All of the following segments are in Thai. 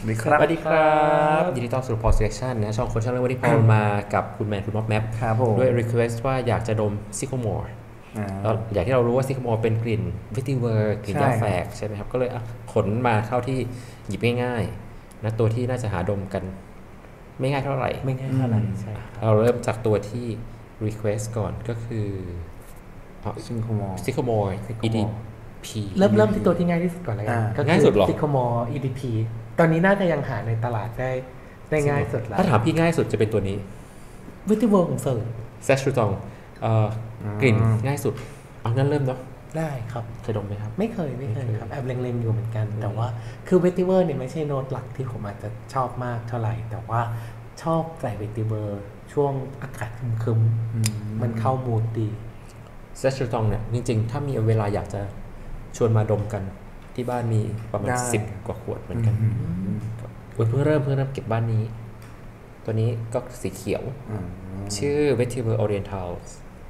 สวัสดีครับยินดีต้อนรับสู่ Pod Selection นะช่องคนช่างเรื่องวันนี้พอมากับคุณแมนคุณม็อบแมปด้วย request ว่าอยากจะดมซิโคมอร์แล้วอย่างที่เรารู้ว่าซิโคมอร์เป็นกลิ่น vetiver กลิ่นหญ้าแฝกใช่ไหมครับก็เลยขนมาเท่าที่หยิบง่ายๆนะตัวที่น่าจะหาดมกันไม่ง่ายเท่าไหร่ใช่เราเริ่มจากตัวที่ request ก่อนก็คือซิโคมอร์ EDP เริ่มที่ตัวที่ง่ายที่สุดก่อนเลยก็คือซิโคมอร์ EDP ตอนนี้น่าจะยังหาในตลาดได้ง่ายสุดแล้วถ้าถามพี่ง่ายสุดจะเป็นตัวนี้ vetiver ของเซอร์แซชชูตองกลิ่นง่ายสุดเอางั้นเริ่มเนาะได้ครับเคยดมไหมครับไม่เคยครับแอบเล็งๆอยู่เหมือนกันแต่ว่าคือ vetiver เนี่ยไม่ใช่โน้ตหลักที่ผมอาจจะชอบมากเท่าไหร่แต่ว่าชอบใส่ vetiver ช่วงอากาศครึมๆมันเข้ามูดดีแซชชูตองเนี่ยจริงๆถ้ามีเวลาอยากจะชวนมาดมกันที่บ้านมีประมาณ10 กว่าขวดเหมือนกันเพิ่งเริ่มเก็บบ้านนี้ตัวนี้ก็สีเขียวชื่อ Vetiver Orientals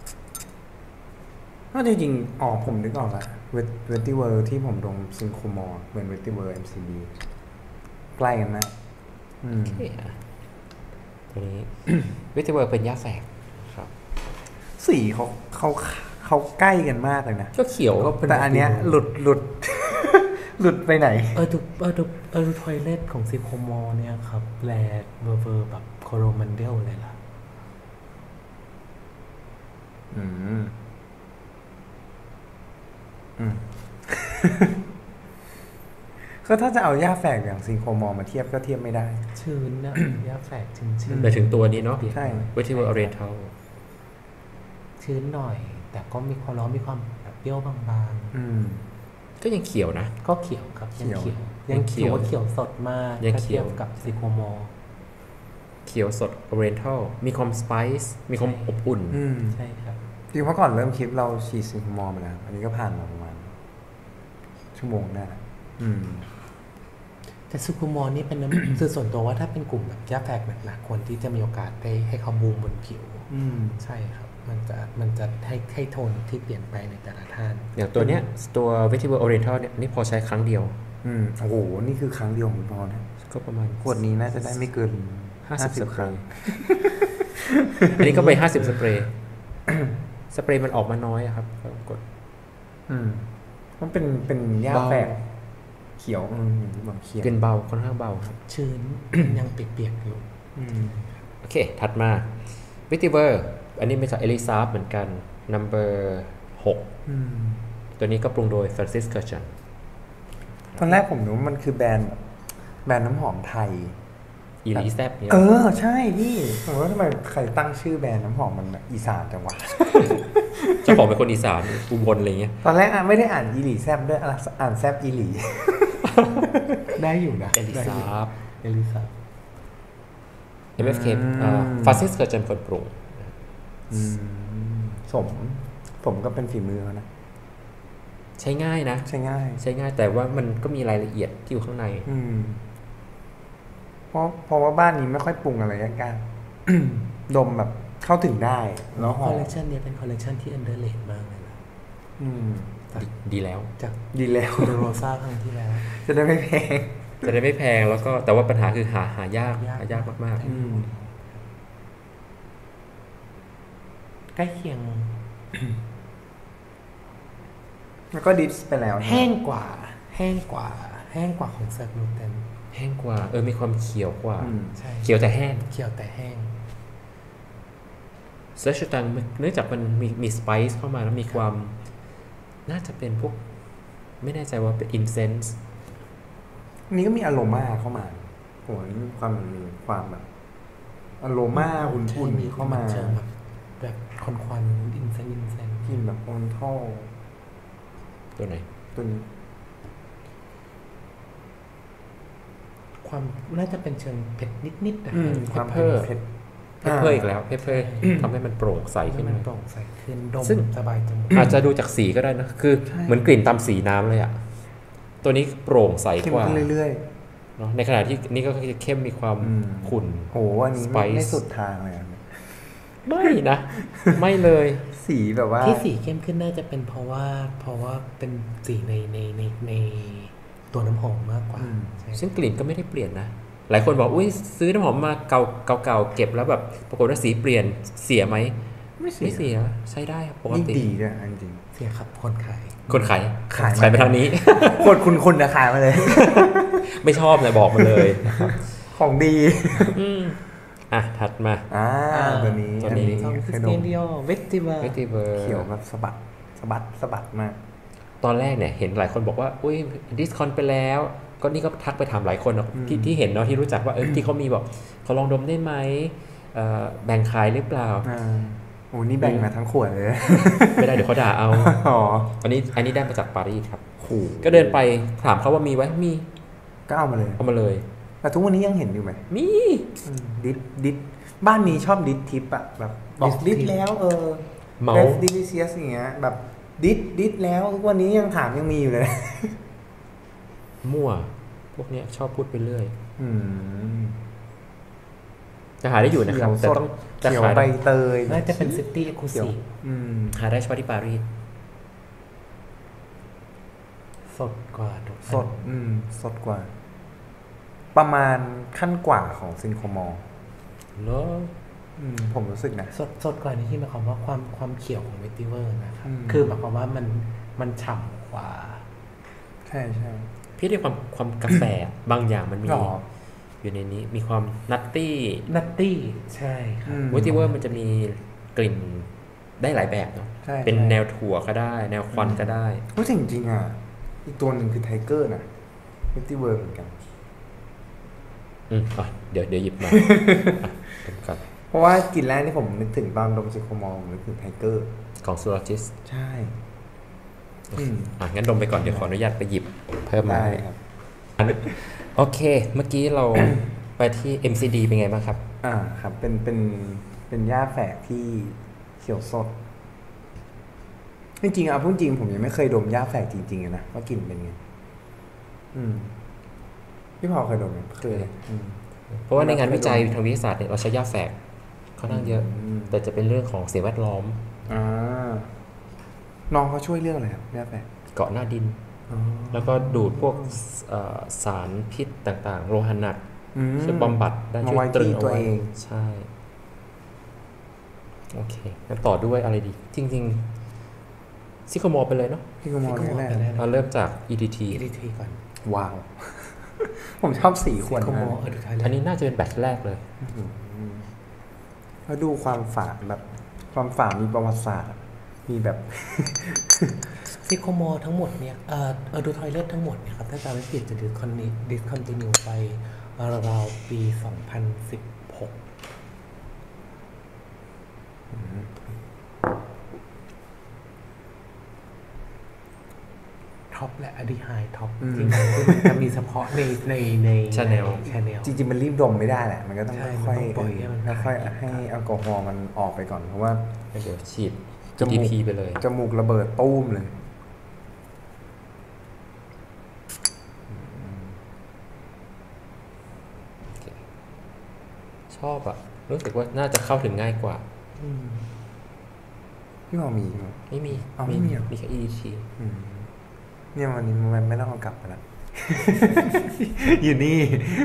ก็จริงๆผมนึกออกละ Vetiver ที่ผมดมซิงโคมอร์เหมือน Vetiver MCB ใกล้กันมากตัวนี้ Vetiver เป็นหญ้าแฝกครับสีเขาใกล้กันมากเลยนะก็เขียวแต่อันเนี้ยหลุดหลุดไปไหนดูทอยเลทของซิโคมอร์เนี่ยครับแลเวอร์แบบโคโรมันเดลเลยล่ะก็ถ้าจะเอาหญ้าแฝกอย่างซิงโคมอร์มาเทียบก็เทียบไม่ได้ชื้นนะหญ้าแฝกชื้นแต่ถึงตัวนี้เนาะใช่ Vetiver Oriental ชื้นหน่อยแต่ก็มีความร้อนมีความแบบเปรี้ยวบางๆก็ยังเขียวนะก็เขียวครับยังเขียวว่าเขียวสดมากถ้าเทียบกับซิโคมอร์เขียวสด Oriental มีความสไปซ์มีความอบอุ่นใช่ครับจริงเพราะก่อนเริ่มคลิปเราฉีดซิงโคมอร์มาแล้วอันนี้ก็ผ่านมาประมาณชั่วโมงได้แต่ซิโคมอร์นี่เป็นน้ำ คือส่วนตัวว่าถ้าเป็นกลุ่มแบบหญ้าแฝกหนักๆควรที่จะมีโอกาสได้ให้เขาบูมบนผิวใช่ครับมันจะให้โทนที่เปลี่ยนไปในแต่ละท่านอย่างตัวเนี้ยตัว Vetiver Oriental เนี่ยนี่พอใช้ครั้งเดียวโอ้โหนี่คือครั้งเดียวของพอนะก็ประมาณขวดนี้น่าจะได้ไม่เกิน 50 ครั้งอันนี้ก็ไป50 สเปรย์สเปรย์มันออกมาน้อยครับกดมันเป็นหญ้าแฝกเขียวบางเขียวเป็นเบาค่อนข้างเบาครับชื้น ยังเปียกๆอยู่โอเคถัดมา Vetiver อันนี้เป็นจาก Elisa เหมือนกัน number 6ตัวนี้ก็ปรุงโดย Francis Kurkdjian ตอนแรกผมนึกว่ามันคือแบรนด์น้ำหอมไทยอีลีแซบเนี่ยใช่พี่ผมว่าทำไมใครตั้งชื่อแบรนด์น้ำหอมมันอีสานจังวะเจ้าของเป็นคนอีสานอุบลอะไรเงี้ยตอนแรกไม่ได้อ่านอีหลีแซบด้วยอ่านแซบอีหลีได้อยู่นะ Elisa MFK Francis Kurkdjian คนปรุงผมก็เป็นฝีมือเขานะใช้ง่ายนะใช้ง่ายแต่ว่ามันก็มีรายละเอียดที่อยู่ข้างในเพราะว่าบ้านนี้ไม่ค่อยปรุงอะไรยากๆดมแบบเข้าถึงได้แล้วคอลเลคชันนี้เป็นคอลเลคชันที่อันเดอร์เลทมากเลยนะดีแล้วโรซ่าครั้งที่แล้วจะได้ไม่แพงแล้วก็แต่ว่าปัญหาคือหายากมากใกล้เคียงแล้วก็ดิสไปแล้วแห้งกว่าของเซอร์กลูเทนแห้งกว่ามีความเขียวกว่าเขียวแต่แห้งเซอร์ชูตังเนื่องจากมันมีสไปซ์เข้ามาแล้วมีความน่าจะเป็นพวกไม่แน่ใจว่าเป็นอินเซนส์นี่ก็มีอโรมาเข้ามาโหนี่มีความแบบอโรมาอุ่นๆเข้ามาแบบควันอินเซนกลิ่นแบบออนทัลตัวไหนตัวนี้ความน่าจะเป็นเชิงเผ็ดนิดๆนะความเผ็ดอีกแล้วเพปเปอร์ทำให้มันโปร่งใสขึ้นดมสบายจมูกอาจจะดูจากสีก็ได้นะคือเหมือนกลิ่นตามสีน้ำเลยอ่ะตัวนี้โปร่งใสกว่าเรื่อยๆเนาะในขณะที่นี่ก็เข้มมีความขุ่นโหอันนี้ไม่สุดทางเลยไม่นะไม่เลยสีแบบว่าที่สีเข้มขึ้นน่าจะเป็นเพราะว่าเป็นสีในตัวน้ำหอมมากกว่าซึ่งกลิ่นก็ไม่ได้เปลี่ยนนะหลายคนบอกอุ้ยซื้อน้ำหอมมาเก่าเก็บแล้วแบบปรากฏว่าสีเปลี่ยนเสียไหมไม่เสียใช้ได้ปกติดีด้วยจริงเสียครับคนขายไปทางนี้คุณจะขายมาเลยไม่ชอบเลยบอกมาเลยของดีถัดมาตัวนี้คริสเตียนดิออร์เวติเวอร์เขียวแบบสะบัดมากตอนแรกเนี่ยเห็นหลายคนบอกว่าอุ้ยดิสคอนไปแล้วก็นี่ก็ทักไปถามหลายคนที่เห็นเนาะที่รู้จักว่าที่เขามีบอกเขาลองดมได้ไหมแบ่งขายหรือเปล่าโอ้นี่แบ่งมาทั้งขวดเลยไม่ได้เดี๋ยวเขาด่าเอาอันนี้ได้มาจากปารีสครับก็เดินไปถามเขาว่ามีไว้มีก็เอามาเลยแต่ทุกวันนี้ยังเห็นอยู่ไหมมีดิสบ้านนี้ชอบดิสทิปอะแบบบอกดิสแล้วเมาดิลิเซียสอย่างเงี้ยแบบดิสแล้วทุกวันนี้ยังถามยังมีอยู่เลยมั่วพวกเนี้ยชอบพูดไปเรื่อยจะหาได้อยู่นะครับแต่ต้องจะขายใบเตยน่าจะเป็นซิตี้เอ็กซ์คลูซีฟหาได้เฉพาะที่ปารีสสดกว่าสดกว่าประมาณขั้นกว่าของซินโคมอลเนอะผมรู้สึกนะสดกว่านี้ที่หมายความว่าความเขียวของเวติเวอร์นะครับคือหมายความว่ามันฉ่ำกว่าใช่พี่เรียกความกาแฟบางอย่างมันมีอยู่ในนี้มีความนัตตี้ใช่ครับเวติเวอร์มันจะมีกลิ่นได้หลายแบบเนาะเป็นแนวถั่วก็ได้แนวควันก็ได้เพราะจริงๆอีกตัวหนึ่งคือไทเกอร์นะเวติเวอร์เหมือนกันเดี๋ยวหยิบมาเพราะว่ากลิ่นแรกที่ผมนึกถึงตอนดมซิโคมอลนึกถึงไทเกอร์ของซูราจิสใช่งั้นดมไปก่อนเดี๋ยวขออนุญาตไปหยิบเพิ่มมาได้ครับโอเคเมื่อกี้เราไปที่ MCD เป็นไงบ้างครับครับเป็นหญ้าแฝกที่เขียวสดจริงๆพูดจริงผมยังไม่เคยดมหญ้าแฝกจริงๆนะว่ากลิ่นเป็นไงพี่พอเคยดมไหมเคยเพราะว่าในงานวิจัยทางวิทยาศาสตร์เนี่ยเราใช้หญ้าแฝกค่อนข้างเยอะแต่จะเป็นเรื่องของสิ่งแวดล้อมน้องเขาช่วยเรื่องอะไรครับหญ้าแฝกเกาะหน้าดินแล้วก็ดูดพวกสารพิษต่างๆโลหะหนักช่วยบำบัดได้ช่วยตรึงเอาไว้ใช่โอเคงั้นต่อด้วยอะไรดีจริงๆซิโคมอลไปเลยเนาะซิโคมอลเราเริ่มจาก EDT ก่อนว้าวผมชอบสีขวดอันนี้น่าจะเป็นแบตแรกเลยแล้วดูความฝาแบบความฝามีประวัติศาสตร์มีแบบซิโคมอลทั้งหมดเนี่ยดูทอยเลททั้งหมดเนี่ยครับถ้าจำไม่ผิดจะดิสคอนติเนียไปราวๆปี2016ท็อปและอดีไฮท็อปจริงๆคือมันจะมีเฉพาะใน channel จริงๆมันรีบดมไม่ได้แหละมันก็ต้องค่อยให้แอลกอฮอล์มันออกไปก่อนเพราะว่าเดี๋ยวฉีดGDP ไปเลยจมูกระเบิดตุ้มเลยชอบรู้สึกว่าน่าจะเข้าถึงง่ายกว่าพี่มอมีไหมไม่มีมีแค่ EDT เนี่ยวันนี้มันไม่ต้องเอากลับไปแล้ว อยู่นี่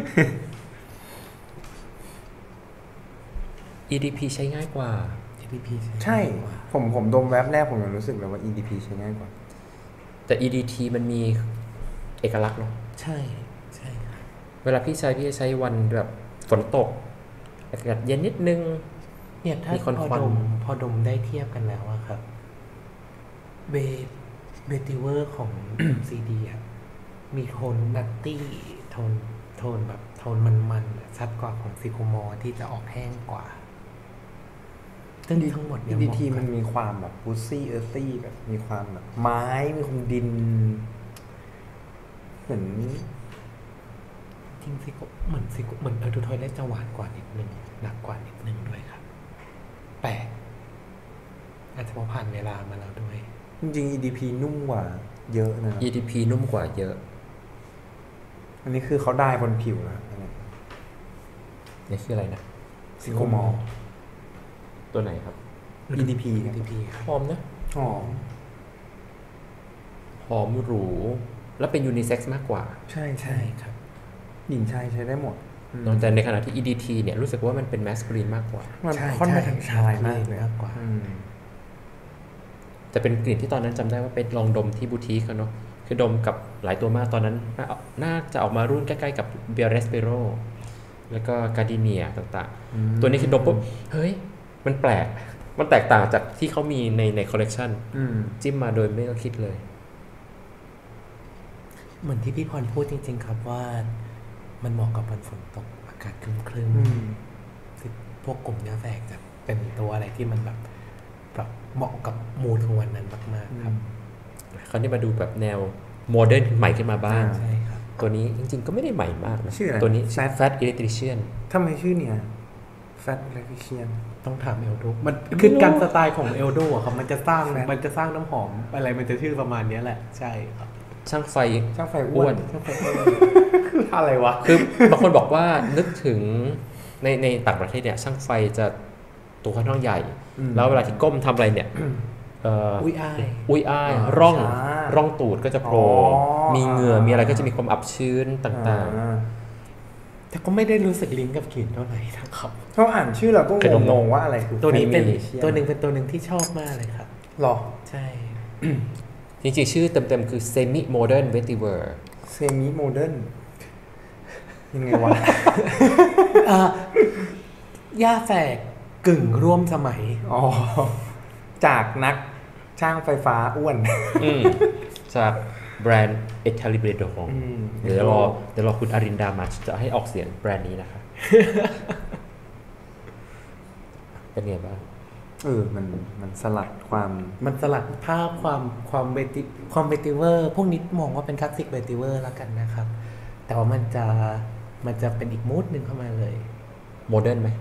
EDP ใช้ง่ายกว่า EDP ใช่ผมดมแวบแรกผมรู้สึกเลยว่า EDP ใช้ง่ายกว่าแต่ EDT มันมีเอกลักษณ์เนาะใช่เวลาพี่ใช้วันแบบฝนตกอากาศเย็นนิดนึงเนี่ยถ้าพอดมได้เทียบกันแล้วอะครับเบติเวอร์ของ CD อะมีโทนนัตตี้โทนแบบโทนมันๆชัดกว่าของซิโคมอลที่จะออกแห้งกว่าซึ่งทั้งหมดเนี่ย EDT มันมีความแบบบูซี่เออร์ซี่แบบมีความแบบไม้มีความดินเหมือนจริงเหมือนดูทอยเลทจะหวานกว่านิดนึงหนักกว่านิดนึงด้วยครับแปลกอาจจะเพราะผ่านเวลามาแล้วด้วยจริงๆ EDP นุ่มกว่าเยอะนะ EDP นุ่มกว่าเยอะอันนี้คือเขาได้บนผิวนะนี่คืออะไรนะซิโคมอลตัวไหนครับ EDP หอมนะหอมหรูแล้วเป็นยูนิเซ็กซ์มากกว่าใช่ใช่ครับหญิงชายใช้ได้หมดแต่ในขณะที่ EDT เนี่ยรู้สึกว่ามันเป็นแมสคูลินมากกว่ามันค่อนไปทางชายมากเลยกว่าจะเป็นกลิ่นที่ตอนนั้นจำได้ว่าเป็นลองดมที่บูติกเนาะคือดมกับหลายตัวมากตอนนั้นน่าจะออกมารุ่นใกล้ๆกับเบียร์เรสเปโรแล้วก็การ์ดิเนียต่างๆตัวนี้คือดมปุ๊บเฮ้ยมันแปลกมันแตกต่างจากที่เขามีในคอลเลกชันจิ้มมาโดยไม่ต้องคิดเลยเหมือนที่พี่พรพูดจริงๆครับว่ามันเหมาะกับวันฝนตกอากาศครึ้มๆพวกกลุ่มยาแฝกจะเป็นตัวอะไรที่มันแบบเหมาะกับมูดของวันนั้นมากๆครับคราวนี้มาดูแบบแนวโมเดิร์นใหม่ขึ้นมาบ้างใช่ครับตัวนี้จริงๆก็ไม่ได้ใหม่มากนะชื่ออะไรตัวนี้ Fat Electrician ทำไมชื่อเนี่ย Fat Electrician ต้องถามเอลโดมันคือการสไตล์ของเอลโดอะครับมันจะสร้างน้ำหอมอะไรมันจะชื่อประมาณนี้แหละใช่ครับช่างไฟอ้วนคืออะไรวะคือบางคนบอกว่านึกถึงในต่างประเทศเนี่ยช่างไฟจะตัวค่อนข้างใหญ่แล้วเวลาที่ก้มทำอะไรเนี่ยอุ้ยอ้ายร่องตูดก็จะโผล่มีเหงื่อมีอะไรก็จะมีความอับชื้นต่างๆแต่ก็ไม่ได้รู้สึกลิงก์กับกลิ่นเท่าไหร่นะครับเขาอ่านชื่อเราก็งงว่าอะไรคือตัวนี้เป็นตัวหนึ่งที่ชอบมากเลยครับหรอใช่จริงๆชื่อเต็มๆคือ Semi Modern Vetiver Semi Modern ยังไงวะย่าแฝกกึ่งร่วมสมัยจากนักช่างไฟฟ้าอ้วนจากแบรนด์ Equilibrium ของเดี๋ยวรอคุณอรินดามาจะให้ออกเสียงแบรนด์นี้นะคะเป็นไงบ้างมันสลัดความมันสลัดภาพความเวติเวอร์พวกนี้มองว่าเป็นคลาสสิกเวติเวอร์แล้วกันนะครับแต่ว่ามันจะเป็นอีกมูดหนึ่งเข้ามาเลยโมเดิร์นไหม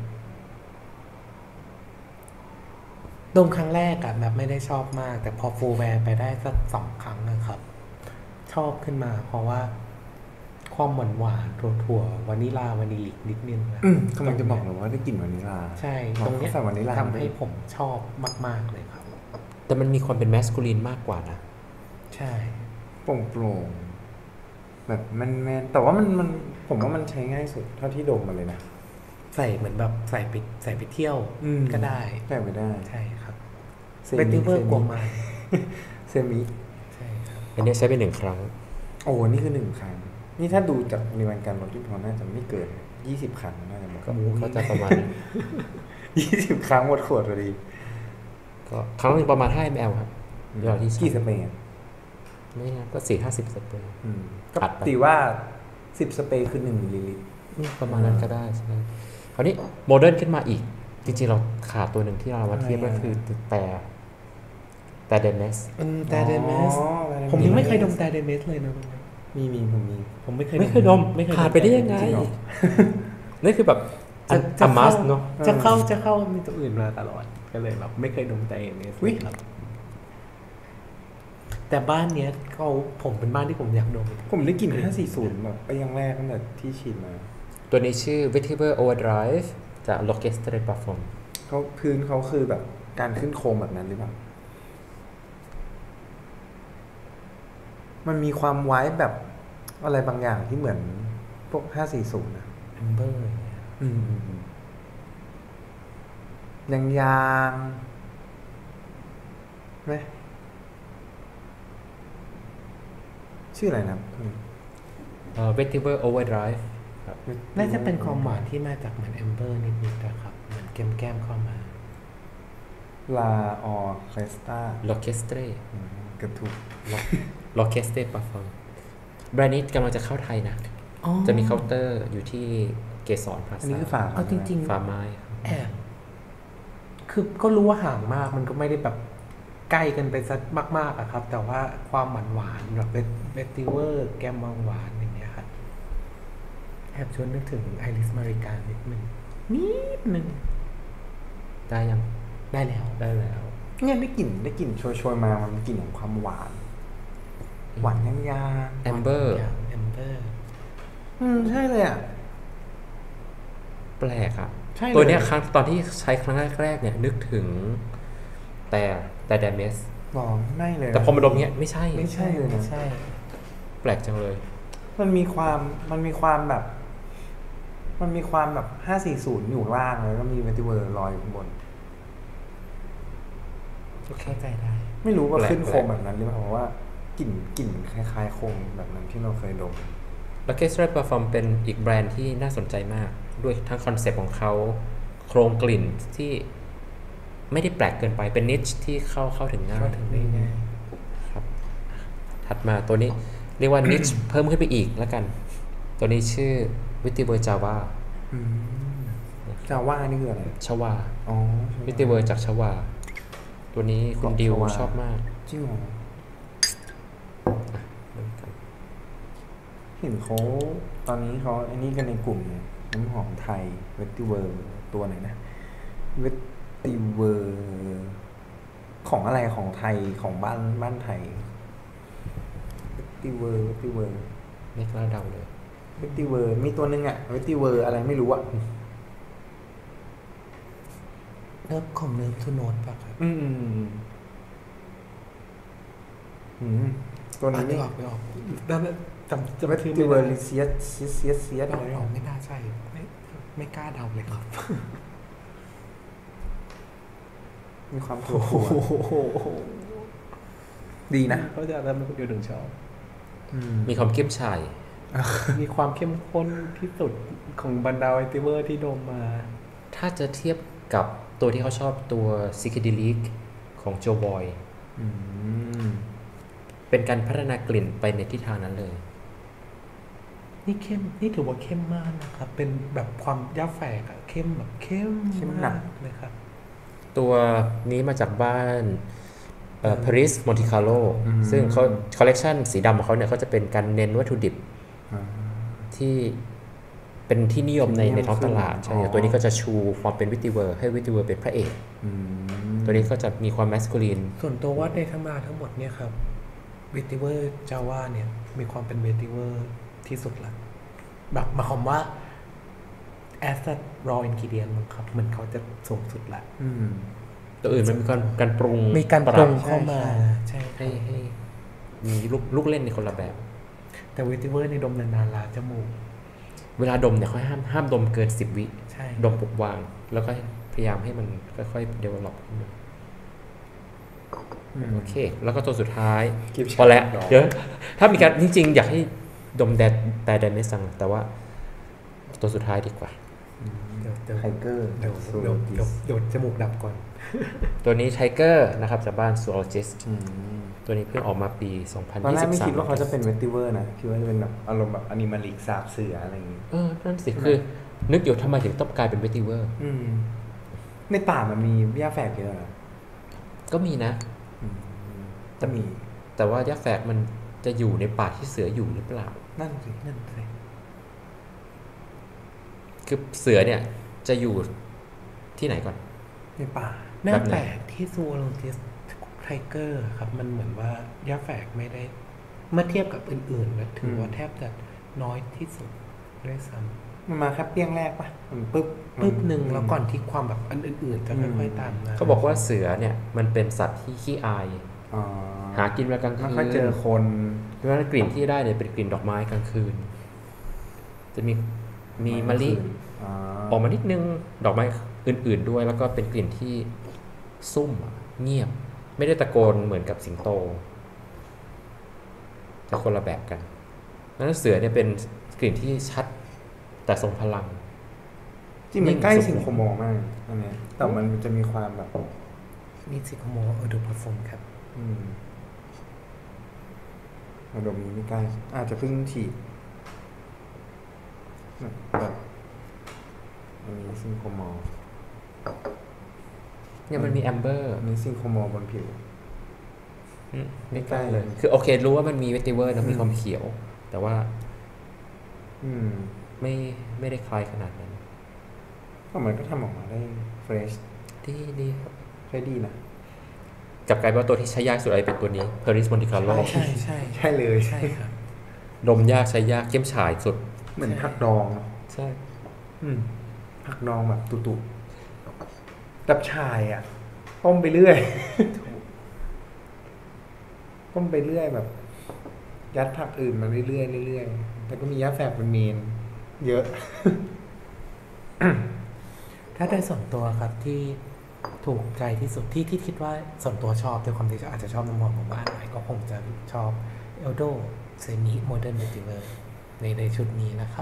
ดมครั้งแรกอะแบบไม่ได้ชอบมากแต่พอฟูลแวร์ไปได้สัก2 ครั้งนะครับชอบขึ้นมาเพราะว่าความหวานถั่ววานิลาวานิลิกนิดนึงนะกำลังจะบอกเลยว่าได้กลิ่นวานิลาใช่ตรงนี้ทำให้ผมชอบมากๆเลยครับแต่มันมีความเป็นแมสคูลินมากกว่านะใช่โปร่งแบบแมนแต่ว่ามันผมว่ามันใช้ง่ายสุดเท่าที่ดมมาเลยนะใส่เหมือนแบบใส่ไปเที่ยวก็ได้ใส่ไปได้ใช่ครับเวติเวอร์กว่ามาเซมิใช่ครับอันนี้ใช้ไป1 ครั้งโอ้นี่คือ1 ครั้งนี่ถ้าดูจากในวันการลดที่พอน่าจะไม่เกิน20 ครั้งน่าจะหมดก็จะประมาณ 20 ครั้งหมดขวดพอดีก็ครั้งนึงประมาณ5 ml ครับยอดที่กี่สเปรย์ไม่นะก็ 4-50 สเปรย์ก็ตีว่า10 สเปรย์คือ1 มิลลิลิตรประมาณนั้นก็ได้ใช่ไหมคราวนี้โมเดิร์นขึ้นมาอีกจริงๆเราขาดตัวหนึ่งที่เรามาเทียบก็คือแต่เดเมสผมยังไม่เคยดมแต่เดเมสเลยนะผมไม่เคยดมขาดไปได้ยังไงนี่คือแบบจะมัสเนาะจะเข้ามีตัวอื่นมาตลอดก็เลยแบบไม่เคยดมแต่เดเมสครับแต่บ้านเนี้ยผมเป็นบ้านที่ผมอยากดมผมได้กลิ่น540แบบไปยังแรกตั้งแต่ที่ชิมมาตัวนี้ชื่อ Vetiver Overdrive จาก Lockestrade Parfum พื้นเขาคือแบบการขึ้นโคมแบบนั้นหรือเปล่ามันมีความไว้แบบอะไรบางอย่างที่เหมือนพวก540นะ Amber ยางไหมชื่ออะไรนะ Vetiver Overdrive น่าจะเป็นความหวานที่มาจากเหมือน Amber นิดๆนะครับเหมือนแก้มเข้ามา La Orchestra Lockestrade เกือบถูก Lockestrade Parfum แบรนด์นี้กำลังจะเข้าไทยนะจะมีเคาน์เตอร์อยู่ที่เกสรพลาซ่าอันนี้คือฝาจริงๆฝาไม้แอบคือก็รู้ว่าห่างมากมันก็ไม่ได้แบบใกล้กันไปซะมากๆอะครับแต่ว่าความหวานแบบเวติเวอร์แกมหวานอย่างเงี้ยครับแอบชวนนึกถึงไอริสมาริกานิดนึงได้ยังได้แล้วเนี่ยได้กลิ่นโชยมามันกลิ่นของความหวานยางแอมเบอร์ใช่เลยอ่ะแปลกอ่ะตัวเนี้ยครั้งตอนที่ใช้ครั้งแรกๆเนี่ยนึกถึงแต่เดเมสไม่เลยแต่พอมาดมเนี้ยไม่ใช่เลยนะใช่แปลกจังเลยมันมีความแบบ540อยู่ล่างเลยก็มีเวติเวอร์ลอยอยู่ข้างบนเข้าใจได้ไม่รู้ว่าขึ้นโคมแบบนั้นหรือเปล่าเพราะว่ากลิ่นคล้ายๆโคมแบบนั้นที่เราเคยดมแล้วเคสไรเพอร์ฟอร์มเป็นอีกแบรนด์ที่น่าสนใจมากด้วยทั้งคอนเซปต์ของเขาโครงกลิ่นที่ไม่ได้แปลกเกินไปเป็นนิชที่เข้าถึงง่ายครับถัดมาตัวนี้เรียกว่านิช เพิ่มขึ้นไปอีกแล้วกันตัวนี้ชื่อวิติเวอร์จาวาจาว่านี่คืออะไรชวาวิติเวอร์จากชวาตัวนี้คุณดิวชอบมากจริงเหรอเห็นเขาตอนนี้เขาไอ้นี่กันในกลุ่มเนี่ยน้ำหอมไทยเวติเวอร์ตัวไหนนะเวติเวอร์ของอะไรของไทยของบ้านไทยเวติเวอร์ไม่กล้าเดาเลยเวติเวอร์มีตัวนึงอะเวติเวอร์อะไรไม่รู้อะเลิฟของเลิฟทูโนตป่ะครับตัวนี้ไม่ออกแล้วจะเวติเวอร์ลิเซียสไม่น่าใช่ไม่กล้าเดาเลยครับมีความถูกดีนะเขาจะทำให้คนเดียวถึงชอบมีความเข้มฉ่ายมีความเข้มข้นที่สุดของบรรดาเวติเวอร์ที่ดมมาถ้าจะเทียบกับตัวที่เขาชอบตัว Psychedelic ของโจบอยเป็นการพัฒนากลิ่นไปในทิศทางนั้นเลยนี่ถือว่าเข้มมากนะครับเป็นแบบความย่าแฝกอะเข้มแบบเข้มหนักเลยครับตัวนี้มาจากบ้านParis Monte Carlo ซึ่งเขาคอลเลกชันสีดำของเขาเนี่ยเขาจะเป็นการเน้นวัตถุดิบที่เป็นที่นิยมในท้องตลาดใช่ตัวนี้ก็จะชูความเป็นวิติเวอร์ให้วิติเวอร์เป็นพระเอกตัวนี้ก็จะมีความแมสคูลีนส่วนตัวว่าในทั้งหมดเนี่ยครับวิติเวอร์จาว่าเนี่ยมีความเป็นวิติเวอร์ที่สุดละแบบหมายความว่า as a raw ingredient ครับมันเขาจะสูงสุดละตัวอื่นมันมีการปรุงเข้ามาใช่ให้มีลูกเล่นในคนละแบบแต่เวติเวอร์ในดมนานๆลาจมูกเวลาดมเนี่ยเขาห้ามดมเกิน10 วิดมปุบวางแล้วก็พยายามให้มันค่อยๆ develop ขึ้นมาโอเคแล้วก็ตัวสุดท้ายพอแล้วเดี๋ยวถ้ามีการจริงๆอยากให้ดมแต่ไม่สั่งแต่ว่าตัวสุดท้ายดีกว่าไทเกอร์เดี๋ยวจมูกดับก่อนตัวนี้ไทเกอร์นะครับจากบ้าน Zoologist ตัวนี้เพิ่งออกมาปี2023 ตอนแรกไม่คิดว่าเขาจะเป็นเวติเวอร์นะคิดว่าจะเป็นแบบอารมณ์แบบอนิมาลิกสาบเสืออะไรอย่างงี้นั่นสิคือนึกอยู่ทำไมถึงต้องกลายเป็นเวติเวอร์ในป่ามันมีหญ้าแฝกเยอะนะก็มีนะจะมีแต่ว่าหญ้าแฝกมันจะอยู่ในป่าที่เสืออยู่หรือเปล่านั่นสิคือเสือเนี่ยจะอยู่ที่ไหนก่อนในป่าน่าแปลกที่ซูโลจิสไทเกอร์ครับมันเหมือนว่าหญ้าแฝกไม่ได้เมื่อเทียบกับอื่นๆนะถือว่าแทบจะน้อยที่สุดด้วยซ้ำมันมาแค่เปี้ยงแรกป่ะมันปึ๊บหนึ่งแล้วก่อนที่ความแบบอันอื่นๆจะค่อยๆตามมาเขาบอกว่าเสือเนี่ยมันเป็นสัตว์ที่ขี้อายหากินเวลากลางคืนไม่ค่อยเจอคนเพราะฉะนั้นกลิ่นที่ได้เนี่ยเป็นกลิ่นดอกไม้กลางคืนจะมีมะลิออกมานิดนึงดอกไม้อื่นๆด้วยแล้วก็เป็นกลิ่นที่ซุ่มเงียบไม่ได้ตะโกนเหมือนกับสิงโตจะคนละแบบกันนั้นเสือเนี่ยเป็นกลิ่นที่ชัดแต่ทรงพลังจริงมันใกล้สิงโคโมมากอันนี้แต่มันจะมีความแบบนี่สิงโคโมดูเพอร์ฟอร์มครับอารมณ์นี้ไม่ใกล้อาจจะเพิ่งฉีดแบบอันนี้ซิงโคโมเนี่ยมันมีแอมเบอร์มีซิงโคโมบนผิวไม่ใกล้เลยคือโอเครู้ว่ามันมีเวติเวอร์แล้วมีความเขียวแต่ว่าไม่ได้คล้ายขนาดนั้นก็มันก็ทำออกมาได้เฟรชดีครับใช้ดีนะกับกลายเป็นตัวที่ใช้ยากสุดอะไรเป็นตัวนี้ Paris Monte Carlo ใช่เลยใช่ครับดมยากใช้ยากเข้มฉ่ายสุดเหมือนผักดองใช่ผักดองแบบตุ่ๆดับชายอ่ะต้มไปเรื่อยต้มไปเรื่อยแบบยัดผักอื่นมาเรื่อยๆเรื่อยๆแล้วก็มียัดแฝกเป็นเมนเยอะถ้าได้ส่วนตัวครับที่ถูกใจที่สุดที่คิดว่าส่วนตัวชอบด้วยความที่อาจจะชอบน้ำหอมของบ้านหน่อยก็คงจะชอบ Eldo Semi Modern Vetiver ในชุดนี้นะครับ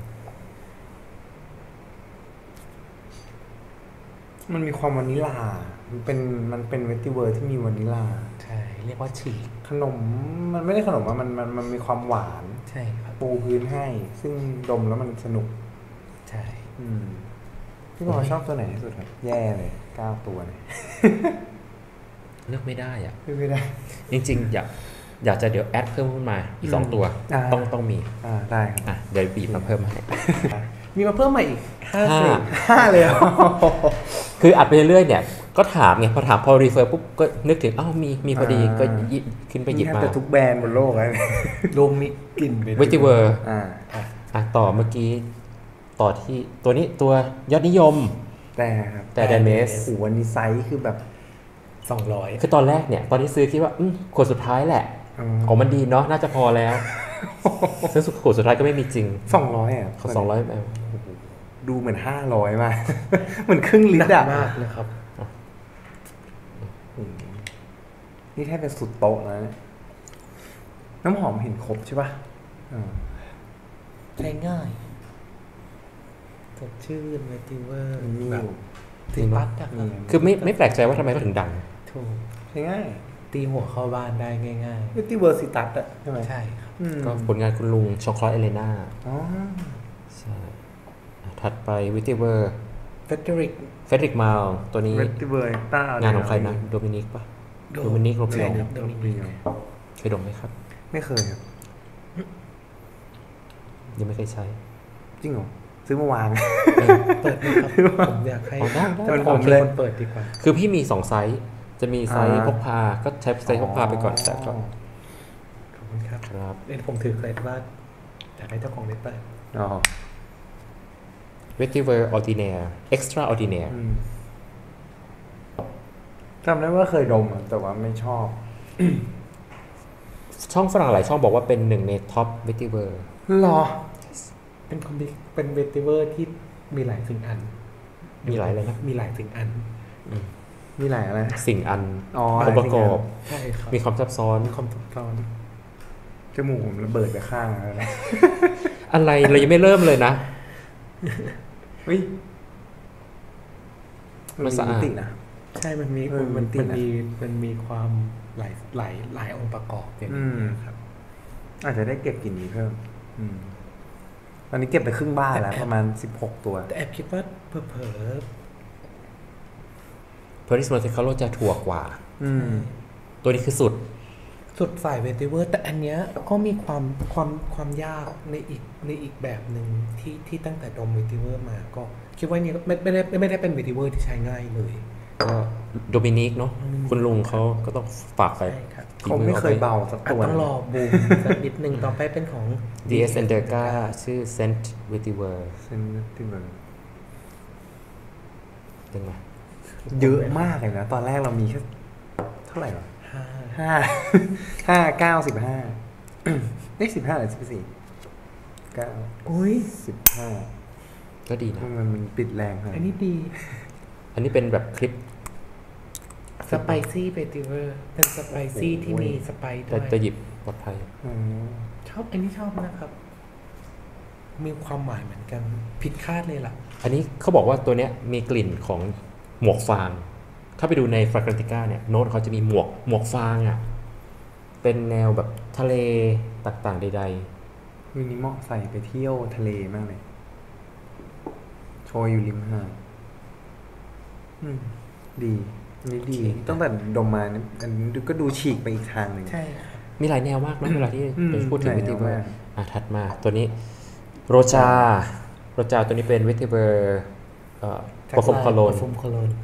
มันมีความวานิลามันเป็นเวติเวอร์ที่มีวานิลาใช่เรียกว่าฉีกขนมมันไม่ได้ขนมมันมีความหวานใช่ครับปูพื้นให้ซึ่งดมแล้วมันสนุกใช่พี่บอลชอบตัวไหนที่สุดครับแย่เลย9ตัวเลยเลือกไม่ได้เลือกไม่ได้จริงๆอยากจะเดี๋ยวแอดเพิ่มขึ้นมาอีก2ตัวต้องมีได้ครับเดี๋ยวบีบมาเพิ่มให้มีมาเพิ่มมาอีก 5เลยคืออัดไปเรื่อยเนี่ยก็ถามไงพอถามพอรีเฟอร์ปุ๊บก็นึกถึงมีพอดีก็ขึ้นไปหยิบมาแต่ทุกแบรนด์บนโลกเลยรวมมีกลิ่นเวติเวอร์ต่อเมื่อกี้ต่อที่ตัวนี้ตัวยอดนิยมแต่ไดเมสวันนี้ไซส์คือแบบ 200คือตอนแรกเนี่ยตอนที่ซื้อคิดว่าขวดสุดท้ายแหละของมันดีเนาะน่าจะพอแล้วซึ่งขวดสุดท้ายก็ไม่มีจริง 200 เขา200 ดูเหมือน500มาเหมือนครึ่งลิตรมากเลยครับนี่แทบเป็นสุดโต๊ะแล้วน้ำหอมเห็นครบใช่ป่ะใช้ง่ายสดชื่นเวติเวอร์แบบติปัดคือไม่แปลกใจว่าทำไมเขาถึงดังถูกใช้ง่ายตีหัวเข้าบ้านได้ง่ายๆเวติเวอร์ซิตัสอะใช่ไหมใช่ครับก็ผลงานคุณลุงชองคลอสเอเลน่าใช่ถัดไปวิติเวอร์เฟดริกมาลตัวนี้งานของใครนะโดมินิกป่ะโดมินิกโรเปียวเคยดมไหมครับไม่เคยครับยังไม่เคยใช้จริงเหรอซื้อเมื่อวานเปิดครับผมอยากให้ผมเลยเปิดดีกว่าคือพี่มี2ไซส์จะมีไซส์พกพาก็ใช้ไซส์พกพาไปก่อนแต่ก็ขอบคุณครับครับผมถือเคล็ดว่าอยากให้เจ้าของได้เปิด Vetiver Ordinaire Extraordinaire จำได้ว่าเคยดมแต่ว่าไม่ชอบช่องฝรั่งหลายช่องบอกว่าเป็นหนึ่งในท็อป Vetiver หรอเป็นเวติเวอร์ที่มีหลายสิ่งอันมีหลายอะไรนะมีหลายสิ่งอันมีหลายอะไรสิ่งอันองค์ประกอบใช่ครับมีความซับซ้อนจมูกผมระเบิดไปข้างอะไรอะไรเรายังไม่เริ่มเลยนะมันสะอาดนะใช่มันมีความหลายองค์ประกอบอย่างนี้ครับอาจจะได้เก็บกลิ่นนี้เพิ่มตอนนี้เก็บไปครึ่งบ้านแล้วประมาณ16ตัวแต่แอบคิดว่าเผลอ Paris Monte Carlo จะถั่วกว่าตัวนี้คือสุดสายเวติเวอร์แต่อันเนี้ยก็มีความยากในอีกแบบหนึ่งที่ตั้งแต่ดมเวติเวอร์มาก็คิดว่านี่ไม่ได้เป็นเวติเวอร์ที่ใช้ง่ายเลยก็โดมินิกเนาะคุณลุงเขาก็ต้องฝากไปเขาไม่เคยเบาสักตัวต้องรอบูมสักนิดนึงต่อไปเป็นของ DS Enderga ชื่อ Scent Vetiver เป็นไงเยอะมากเลยนะตอนแรกเรามีแค่เท่าไหร่วะ9 15ได้15หรือ14 9 อุ้ย 15ก็ดีนะมันปิดแรงอันนี้ดีอันนี้เป็นแบบคลิปสไปซี่เวติเวอร์เป็นสไปซี่ที่มีสไปซ์ด้วยจะหยิบปลอดภัยชอบอันนี้ชอบนะครับมีความหมายเหมือนกันผิดคาดเลยล่ะอันนี้เขาบอกว่าตัวเนี้ยมีกลิ่นของหมวกฟางถ้าไปดูใน Fragrantica เนี่ยโน้ตเขาจะมีหมวกฟางอ่ะเป็นแนวแบบทะเลต่างๆใดๆมินิมอลใส่ไปเที่ยวทะเลมากเลยโชยอยู่ริมหาดดีนี่ดีตั้งแต่ดมมาอันนี้ก็ดูฉีกไปอีกทางหนึ่งใช่มีหลายแนวมากนะเวลาที่พูดถึงวิติเวอร์ถัดมาตัวนี้โรจาตัวนี้เป็นวิติเวอร์ปอฟมคาโลนพาฟมคาโลน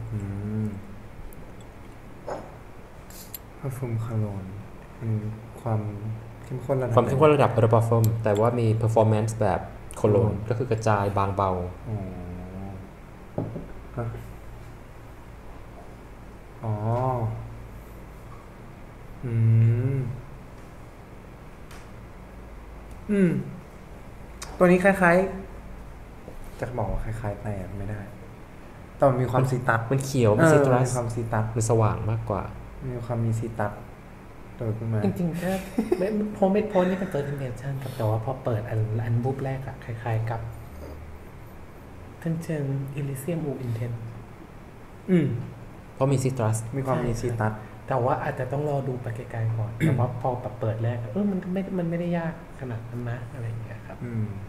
เป็นความเข้มข้นระดับปอฟมแต่ว่ามี performance แบบโคโลนก็คือกระจายบางเบาตัวนี้คล้ายๆจะบอกว่าคล้ายๆแต่ไม่ได้แต่มันมีความซีตัสมันเขียวมันซีตรัสมีความซีตัสมันสว่างมากกว่ามีความมีซีตัสโดยขึ้นมาจริงๆก็ไม่โพสนี่เป็น third dimension ครับแต่ว่าพอเปิดอันบู๊บแรกอะคล้ายๆกับท่านเชิง Elysium U Intense เพราะมีซีตรัสมีความมีซีตัสแต่ว่าอาจจะต้องรอดูไปไกลๆก่อนแต่ว่าพอเปิดแรกมันไม่ได้ยากขนาดนั้นนะอะไรอย่างเงี้ยครับ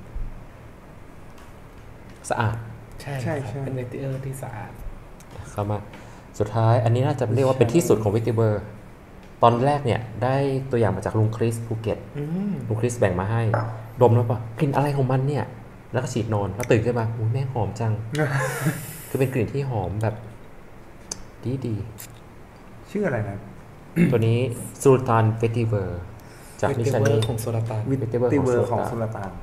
สะอาดใช่เป็นเวติเวอร์ที่สะอาดเข้ามาสุดท้ายอันนี้น่าจะเรียกว่าเป็นที่สุดของเวติเวอร์ตอนแรกเนี่ยได้ตัวอย่างมาจากลุงคริสภูเก็ตลุงคริสแบ่งมาให้ดมแล้วป่ะกลิ่นอะไรของมันเนี่ยแล้วก็ฉีดนอนแล้วตื่นขึ้นมาแม่งหอมจัง คือเป็นกลิ่นที่หอมแบบดีชื่ออะไรนะตัวนี้ซูลตานเวติเวอร์จากมิชลินของโซลาตานเวติเวอร์ของโซลาตาน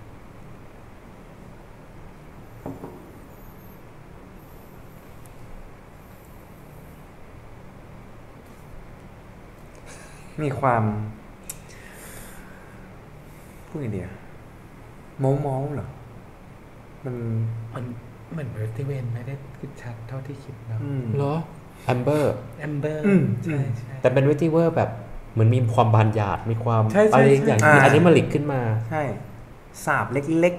มีความพูดไงดีเมาเหรอมันเหมือนเวอร์ติเวนไม่ได้ชัดเท่าที่คิดนะเหรอแอมเบอร์ใช่แต่เป็นเวติเวอร์แบบเหมือนมีความบานหยาดมีความอะไรอย่างที่อันนี้มาหลิกขึ้นมาใช่สาบเล็ก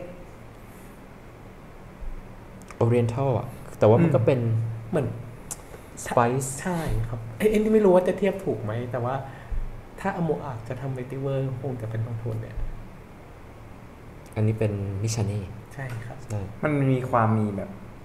ๆ Oriental อ่ะแต่ว่ามันก็เป็นเหมือน Spice ใช่ครับเอ็นที่ไม่รู้ว่าจะเทียบถูกไหมแต่ว่าถ้าอโมอาจจะทำเวติเวอร์คงจะเป็นตรงโทนเนี่ยอันนี้เป็นมิชานี่ใช่ครับมันมีความมีแบบ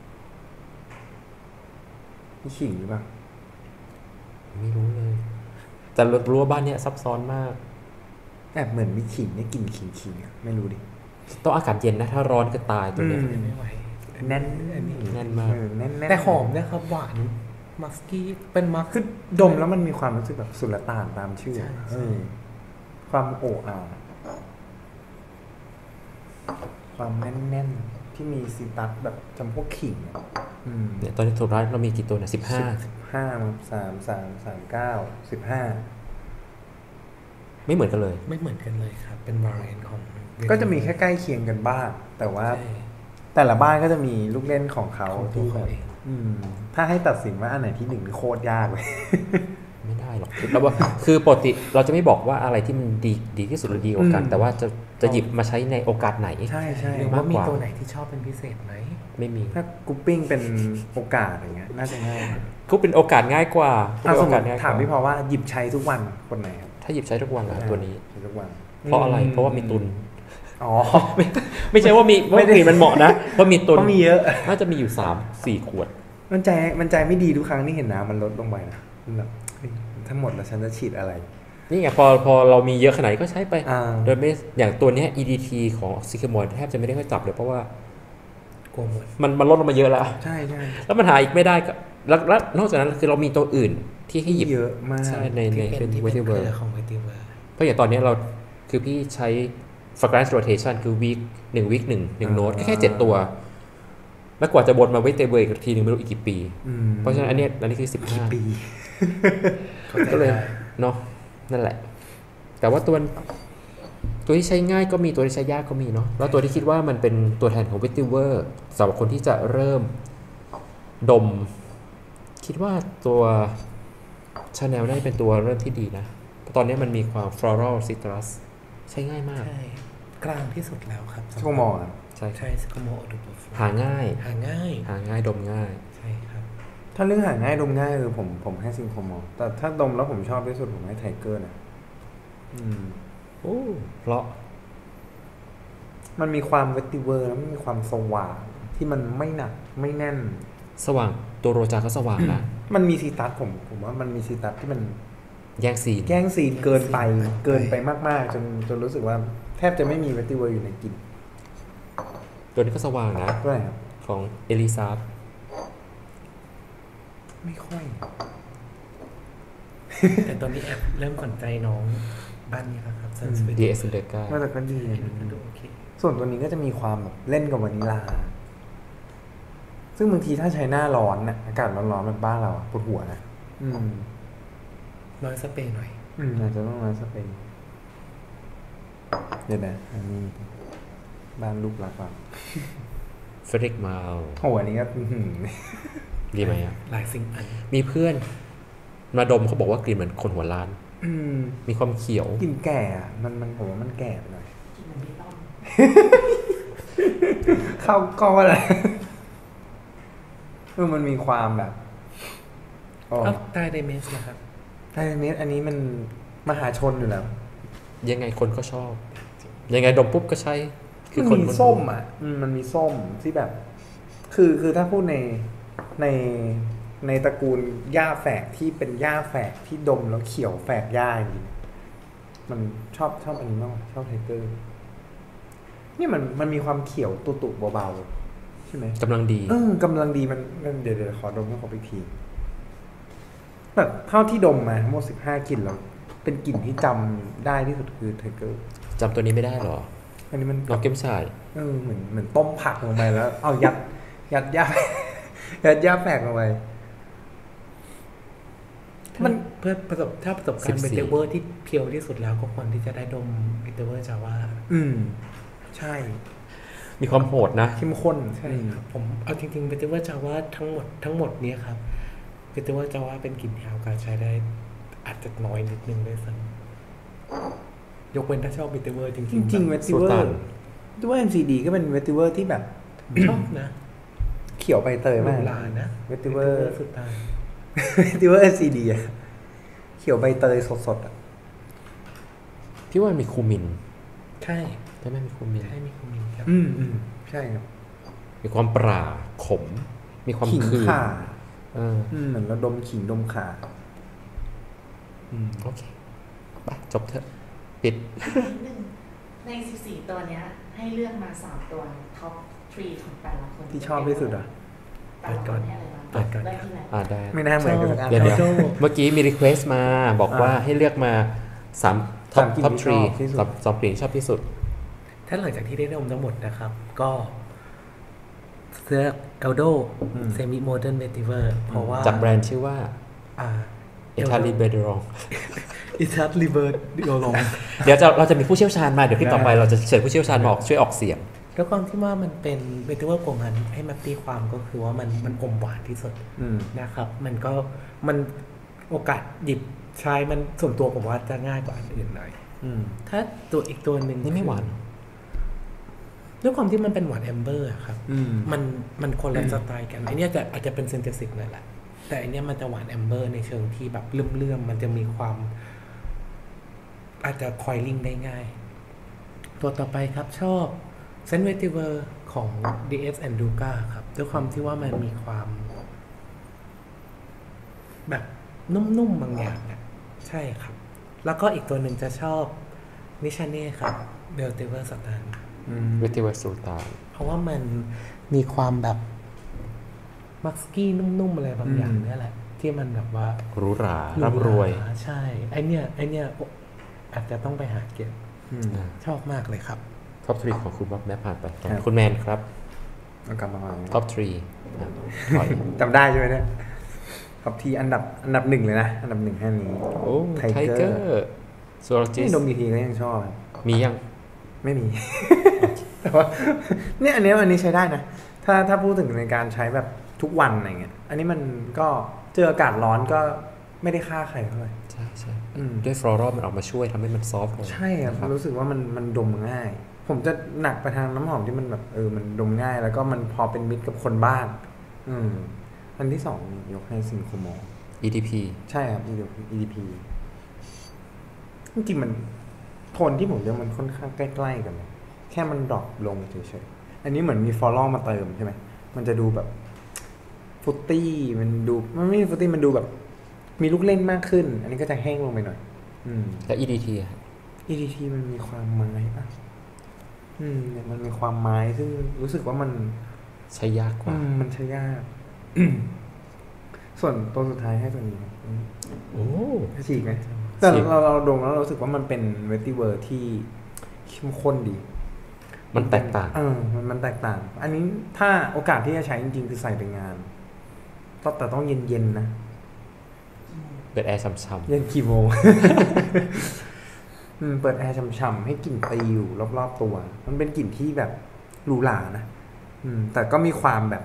มีขิงหรือเปล่าไม่รู้เลยแต่รู้ว่าบ้านเนี้ยซับซ้อนมากแอบเหมือนมีขิงเนี่ยกลิ่นขิงไม่รู้ดิต้องอากาศเย็นนะถ้าร้อนก็ตายตัวนี้ไม่ไหวแน่นแน่นมากแต่หอมนะครับหวานมัสกี้เป็นมัสคือดมแล้วมันมีความรู้สึกแบบสุลต่านตามชื่อความโอ่อาความแน่นๆที่มีซีตัสแบบจำพวกขิงเนี่ยตอนนี้สุดท้ายเรามีกี่ตัวเนี่ย15 ไม่เหมือนกันเลยครับเป็นวาริเอนต์ของก็จะมีแค่ใกล้เคียงกันบ้างแต่ว่าแต่ละบ้านก็จะมีลูกเล่นของเขาที่แบบถ้าให้ตัดสินว่าอันไหนที่หนึ่งโคตรยากเลยไม่ได้หรอกแล้วว่าคือปกติเราจะไม่บอกว่าอะไรที่มันดีที่สุดหรือดีกว่ากันแต่ว่าจะหยิบมาใช้ในโอกาสไหนใช่หรือว่ามีตัวไหนที่ชอบเป็นพิเศษไหมไม่มีถ้ากรุ๊ปปิ้งเป็นโอกาสอย่างเงี้ยน่าจะง่ายกรุ๊ปเป็นโอกาสง่ายกว่าสมมติถามพี่พอว่าหยิบใช้ทุกวันคนไหนครับถ้าหยิบใช้ทุกวันเหรอตัวนี้ทุกวันเพราะอะไรเพราะว่ามีตุนไม่ใช่ว่ามีว่ากลิ่นมันเหมาะนะเพราะมีตุนมีเยอะน่าจะมีอยู่ 3-4 ขวดมันใจไม่ดีทุกครั้งที่เห็นน้ำมันลดลงไปนะแบบทั้งหมดแล้วฉันจะฉีดอะไรนี่ไงพอเรามีเยอะขนาดนี้ก็ใช้ไปโดยไม่อย่างตัวนี้ EDT ของซิคามอยแทบจะไม่ได้ค่อยจับเลยเพราะว่ากลัวหมดมันลดลงมาเยอะแล้วใช่แล้วมันหาอีกไม่ได้ก็แล้วนอกจากนั้นคือเรามีตัวอื่นที่ให้หยิบเยอะมากใช่ในเป็นเวทีเวอร์ของเวทีเวอร์เพราะอย่างตอนนี้เราคือพี่ใช้ fragrance rotation คือวีค1โน้ตแค่7ตัวแล้วกว่าจะบนมาเวทีเวอร์อีกทีนึงไม่รู้อีกกี่ปีเพราะฉะนั้นอันนี้คือ15 ปีก็เลยเนาะนั่นแหละแต่ว่าตัวที่ใช้ง่ายก็มีตัวที่ใช้ยากก็มีเนาะแล้วตัวที่คิดว่ามันเป็นตัวแทนของ Vetiver สำหรับคนที่จะเริ่มดมคิดว่าตัว Chanel ได้เป็นตัวเริ่มที่ดีนะตอนนี้มันมีความ floral citrus ใช้ง่ายมากใช่กลางที่สุดแล้วครับซิโกมอร์ใช่ซิโกมอร์หาง่ายดมง่ายใช่ครับถ้าเรื่องหาง่ายดมง่ายคือผมให้ซิงโคมอลแต่ถ้าดมแล้วผมชอบที่สุดผมให้ไทเกอร์นะเพราะมันมีความเวติเวอร์แล้วมันมีความสว่างที่มันไม่หนักไม่แน่นสว่างตัวโรจาก็สว่างนะมันมีซีตัสผมว่ามันมีซีตัสที่มันแย่งซีนเกินไปมากๆจนรู้สึกว่าแทบจะไม่มีเวติเวอร์อยู่ในกลิ่นตัวนี้ก็สว่างนะตัวไหนครับของเอลิซาไม่ค่อยแต่ตอนนี้แอบเริ่มสนใจน้องบ้านนี้แล้วครับ DS Undeka แต่ก็ดีส่วนตัวนี้ก็จะมีความแบบเล่นกับวานิลาซึ่งบางทีถ้าใช้หน้าร้อนน่ะอากาศร้อนๆแบบบ้านเราปวดหัวนะน้อยสเปรย์หน่อยอาจจะต้องน้อยสเปรย์เดี๋ยวนะอันนี้บ้านลูกรักเราเฟรดิกมาลโอ้อันนี้ก็ดีไหมอ่ะหลายสิ่งอันมีเพื่อนมาดมเขาบอกว่ากลิ่นเหมือนคนหัวล้านมีความเขียวกลิ่นแก่อ่ะมันผมว่ามันแก่ไปหน่อยกลิ่นมันไม่ต้องเข้าก้อนอะไรมันมีความแบบใต้ไดเมสนะครับใต้ไดเมสอันนี้มันมหาชนอยู่แล้วยังไงคนก็ชอบยังไงดมปุ๊บก็ใช่คือคนมีส้มอ่ะมันมีส้มที่แบบคือถ้าพูดในตระกูลหญ้าแฝกที่เป็นหญ้าแฝกที่ดมแล้วเขียวแฝกหญ้าอย่างนี้มันชอบอันนี้มากชอบไทเกอร์นี่มันมีความเขียวตุๆเบาๆใช่ไหมกำลังดีกำลังดีมันเดี๋ยวขอดมให้ขอไปทีแบบเท่าที่ดมมาทั้งหมด15 กลิ่นแล้วเป็นกลิ่นที่จำได้ที่สุดคือไทเกอร์จำตัวนี้ไม่ได้หรออันนี้มันนอกเก็มสายเหมือนต้มผักลงไปแล้วเอายัดหญ้าแฝกลงไปมันเพื่อประสบการณ์เบเตเวอร์ที่เพียวที่สุดแล้วก็ควรที่จะได้ดมเบเตเวอร์จาว่าใช่มีความโหดนะเข้มข้นใช่ครับผมเอาจริงๆเบเตเวอร์จาว่าทั้งหมดนี้ครับเบเตเวอร์จาว่าเป็นกลิ่นที่เอาการใช้ได้อาจจะน้อยนิดนึงด้วยซ้ำยกเว้นถ้าชอบเบเตเวอร์จริงๆเวติเวอร์ด้วย MCD ก็เป็นเวติเวอร์ที่แบบชอบนะเขียวใบเตยมากนะเวติเวอร์สุดท้ายที่ว่า LCD อ่ะเขียวใบเตยสดๆอ่ะพี่ว่ามีคูมินใช่ไหมมีคูมินใช่มีคูมินครับใช่ครับมีความปราขมมีความคือเหมือนเราดมขิงดมข่าโอเคไปจบเถอะปิดใน14 ตัวเนี้ยให้เลือกมา3 ตัวท็อป 3ของแต่ละคนที่ชอบที่สุดอ่ะเปิดก่อนได้ไม่น่าเหมือนกันสักอันเดี๋ยวเมื่อกี้มีรีเควสต์มาบอกว่าให้เลือกมา3ท็อป3 กลิ่นที่ชอบที่สุดถ้าหลังจากที่ได้ดมทั้งหมดนะครับก็เลือก Aldo Semi Modern Vetiver เพราะว่าจากแบรนด์ชื่อว่าItaly Berderong Italy Berderong เดี๋ยวเราจะมีผู้เชี่ยวชาญมาเดี๋ยวที่ต่อไปเราจะเชิญผู้เชี่ยวชาญมาช่วยออกเสียงแล้วความที่ว่ามันเป็นเบเตเวอร์โกงหันให้มาตีความก็คือว่ามันอมหวานที่สุดนะครับมันโอกาสหยิบใช้มันส่วนตัวผมว่าจะง่ายกว่าอันอื่นหน่อยถ้าตัวอีกตัวหนึ่งนี่ไม่หวานด้วยความที่มันเป็นหวานแอมเบอร์ครับมันคนละสไตล์กันไอเนี้ยอาจจะเป็นซินเทซิสนั่นแหละแต่อันเนี้ยมันจะหวานแอมเบอร์ในเชิงที่แบบเลื่อมๆมันจะมีความอาจจะคอยลิงได้ง่ายตัวต่อไปครับชอบเซนต์เวติเวอร์ของ DS Anduca ครับด้วยความที่ว่ามันมีความแบบนุ่มๆบางอย่างเนี่ยใช่ครับแล้วก็อีกตัวหนึ่งจะชอบนิชาเน่ครับเบลเทเวอร์สตานเวติเวอร์สุลต่านเพราะว่ามันมีความแบบมักสกี้นุ่มๆอะไรบางอย่างนี่แหละที่มันแบบว่าหรูหราร่ำรวยใช่ไอเนี้ยอาจจะต้องไปหาเก็บชอบมากเลยครับท็อป 3ของคุณบ๊อบแม่ผ่านไปคุณแมนครับกลับมาท็อป 3จำได้ใช่ไหมเนี่ยท็อปที่อันดับ 1เลยนะอันดับ 1แค่นี้โอ้ไทเกอร์โซลจิสนี่ดมทีก็ยังชอบมียังไม่มีแต่ว่าเนี่ยอันนี้ใช้ได้นะถ้าพูดถึงในการใช้แบบทุกวันอะไรเงี้ยอันนี้มันก็เจออากาศร้อนก็ไม่ได้ฆ่าใครเท่าไหร่ใช่ด้วยฟลอรัลมันออกมาช่วยทำให้มันซอฟต์ลงใช่ครับรู้สึกว่ามันดมง่ายผมจะหนักไปทางน้ำหอมที่มันแบบมันดมง่ายแล้วก็มันพอเป็นมิตรกับคนบ้านอันที่2ยกให้ซิงโคโม EDP ใช่ครับ EDP จริงๆมันโทนที่ผมเลือกมันค่อนข้างใกล้ๆกันเลยแค่มันดรอปลงเฉยๆอันนี้เหมือนมีฟลอรัลมาเติมใช่ไหมมันจะดูแบบฟุตตี้มันไม่ฟุตตี้มันดูแบบมีลูกเล่นมากขึ้นอันนี้ก็จะแห้งลงไปหน่อยแล้ว EDT อ่ะ EDT มันมีความไม้ป่ะมันมีความไม้ซึ่งรู้สึกว่ามันใช้ยากกว่ามันใช้ยากส่วนตัวสุดท้ายให้ตัวนี้โอ้ฉีกไหมแต่เราดมแล้วเรารู้สึกว่ามันเป็นเวติเวอร์ที่เข้มข้นดีมันแตกต่างมันแตกต่างอันนี้ถ้าโอกาสที่จะใช้จริงๆคือใส่ไปงานแต่ต้องเย็นๆนะเปิดแอร์ช้ำๆเย็นกี่โมงเปิดแอร์ฉ่ำๆให้กลิ่นตีอยู่รอบๆตัวมันเป็นกลิ่นที่แบบหรูหรานะแต่ก็มีความแบบ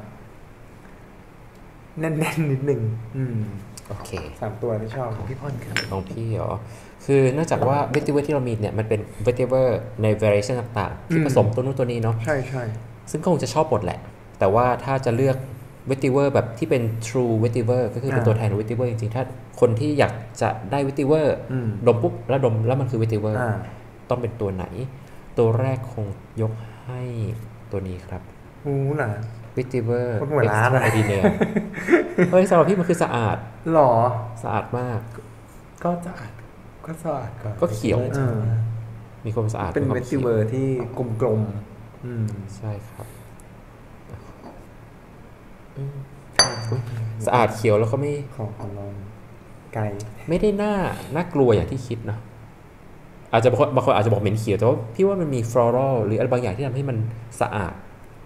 แน่นๆนิดนึงโอเค 3ตัวที่ชอบของพี่พรครับของพี่เหรอคือเนื่องจากว่า vetiver ที่เรามีเนี่ยมันเป็น vetiver ใน variation ต่างๆที่ผสมตัวนู้นตัวนี้เนาะใช่ซึ่งก็คงจะชอบหมดแหละแต่ว่าถ้าจะเลือก vetiver แบบที่เป็น true vetiver ก็คือเป็นตัวแทนของ vetiver จริงๆถ้าคนที่อยากจะได้ vetiver ดมปุ๊บแล้วดมแล้วมันคือ vetiver ต้องเป็นตัวไหนตัวแรกคงยกให้ตัวนี้ครับน่ะ vetiver คนหัวล้านอะไรดีเนี่ยเฮ้ยสำหรับพี่มันคือสะอาดหรอสะอาดมากก็สะอาดก็เขียวมีความสะอาดเป็น vetiver ที่กลมๆใช่ครับสะอาดเขียวแล้วก็ไม่ของนอนไกลไม่ได้น่ากลัวอย่างที่คิดนะอาจจะบางคนอาจจะบอกเหม็นเขียวแต่ว่าพี่ว่ามันมีฟลอรัลหรืออะไรบางอย่างที่ทำให้มันสะอาด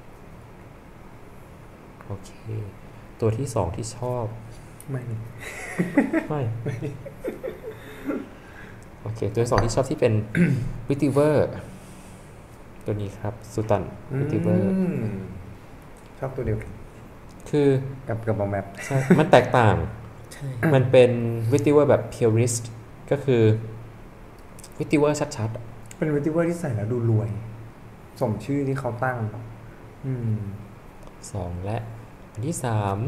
โอเคตัวที่2ที่ชอบไม่โอเคตัวที่2ที่ชอบที่เป็น vetiver ตัวนี้ครับสุตัน vetiver ชอบตัวเดียวกันคือกับบอมแมปใช่มันแตกต่างมันเป็น vetiver แบบ purist ก็คือ vetiver ชัดๆเป็น vetiver ที่ใส่แล้วดูรวยสมชื่อที่เขาตั้ง 2และอันที่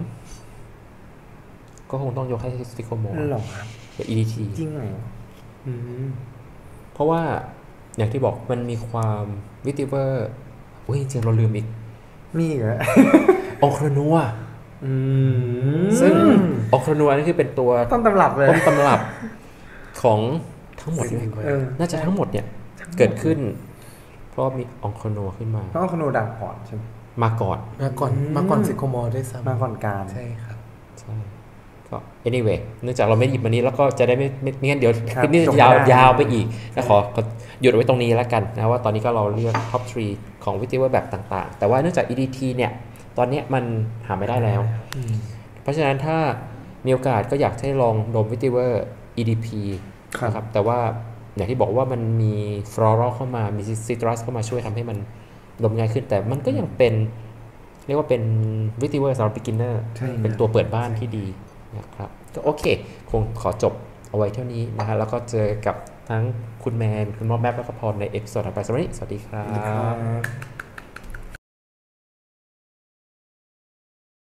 3ก็คงต้องยกให้ซิโคโมหรอครับกับ EDT จริงเหรอเพราะว่าอย่างที่บอกมันมีความ vetiver จริงๆเราลืมอีกมีเหรอองโครนัวซึ่งองโครนัวนี่คือเป็นตัวต้นตำรับเลยต้นตำรับของทั้งหมดน่าจะทั้งหมดเนี่ยเกิดขึ้นเพราะมีองโครนัวขึ้นมาเพราะองโครนัวดังก่อนใช่ไหมมาก่อนซิโคโมด้วยซ้ำมาก่อนการใช่ครับใช่ก็ anyway เนื่องจากเราไม่หยิบมานี้แล้วก็จะได้ไม่งั้นเดี๋ยวคลิปนี้ยาวไปอีกนะขอหยุดไว้ตรงนี้แล้วกันนะว่าตอนนี้ก็เราเลือก top 3 ของ vetiver แบบต่างๆแต่ว่าเนื่องจาก EDT เนี่ยตอนนี้มันหาไม่ได้แล้วเพราะฉะนั้นถ้ามีโอกาสก็อยากให้ลองดม vetiver EDP นะครับแต่ว่าอย่างที่บอกว่ามันมี floral เข้ามามี citrus เข้ามาช่วยทำให้มันดมง่ายขึ้นแต่มันก็ยังเป็นเรียกว่าเป็น vetiver สำหรับ beginner เป็นตัวเปิดบ้านที่ดีนะครับก็โอเคคงขอจบเอาไว้เท่านี้นะฮะแล้วก็เจอกับทั้งคุณแมนคุณมอแมปแล้วก็พรในเอพิโซดต่อไปสวัสดีครับ